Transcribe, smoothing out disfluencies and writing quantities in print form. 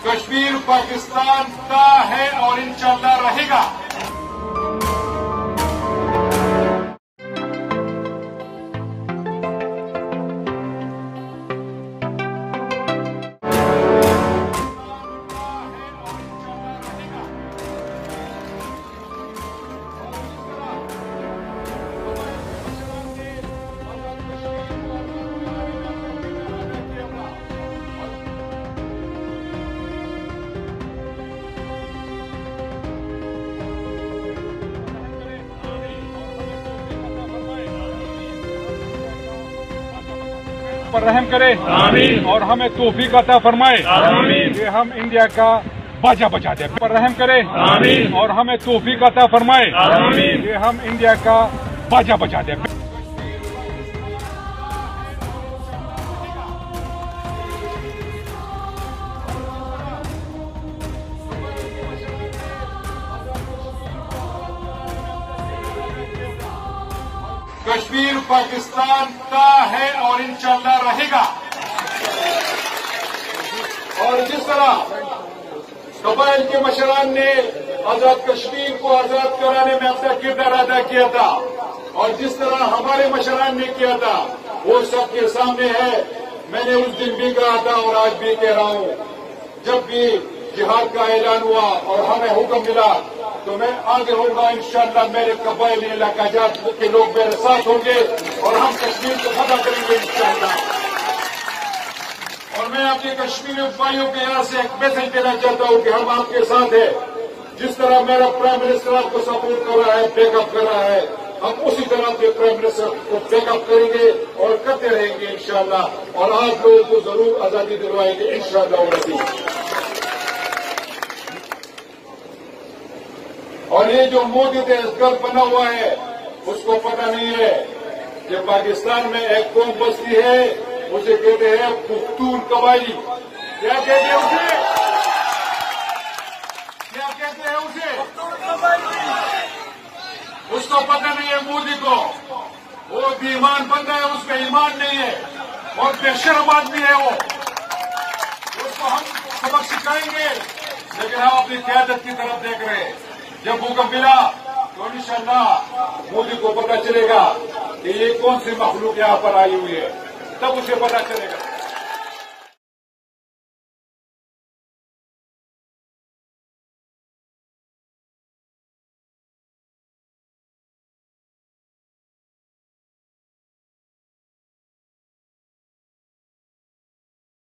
کشمیر پاکستان کا ہے اور انشاءاللہ رہے گا۔ پر رحم کرے آمین اور ہمیں توفیق عطا فرمائے آمین کہ ہم انڈیا کا باجا بجا دیں۔ پر رحم کرے آمین اور ہمیں توفیق عطا فرمائے آمین کہ ہم انڈیا کا باجا بجا دیں۔ کشمیر پاکستان کا ہے اور انشاءاللہ رہے گا۔ اور جس طرح قبائل کے مشران نے آزاد کشمیر کو آزاد کرانے میں اپنا کردار ادا کیا تھا اور جس طرح ہمارے مشران نے کیا تھا وہ سب کے سامنے ہے۔ میں نے اس دن بھی کہا تھا اور آج بھی کہہ رہا ہوں، جب بھی جہاد کا اعلان ہوا اور ہمیں حکم ملا تو میں آگے ہوگا انشاءاللہ۔ میرے قبائلی علاقہ جات کے لوگ میرے ساتھ ہوں گے اور ہم کشمیر کو فتح کریں گے انشاءاللہ۔ اور میں اپنے کشمیری بھائیوں کے یہاں سے ایک میسج دینا چاہتا ہوں کہ ہم آپ کے ساتھ ہیں۔ جس طرح میرا پرائم منسٹر آپ کو سپورٹ کر رہا ہے، بیک اپ کر رہا ہے، ہم اسی طرح کے پرائم منسٹر کو بیک اپ کریں گے اور کرتے رہیں گے انشاءاللہ، اور آپ لوگوں کو ضرور آزادی دلوائیں گے انشاءاللہ العزیز۔ اور یہ جو مودی دہشت بنا ہوا ہے اس کو پتہ نہیں ہے کہ پاکستان میں ایک قوم بستی ہے، اسے کہتے ہیں پختون قبائلی۔ کیا کہتے ہیں اسے؟ کیا کہتے ہیں اسے؟ اس کو پتہ نہیں ہے مودی کو، وہ بیمان بندہ ہے، اس میں ایمان نہیں ہے اور بے شرم آدمی ہے وہ۔ اس کو ہم سبق سکھائیں گے لیکن ہم اپنی قیادت کی طرف دیکھ رہے ہیں۔ جب حکم ملا تو انشاءاللہ مودی کو پتہ چلے گا کہ یہ کون سی مخلوق یہاں پر آئی ہوئی ہے، تب اسے پتہ چلے گا۔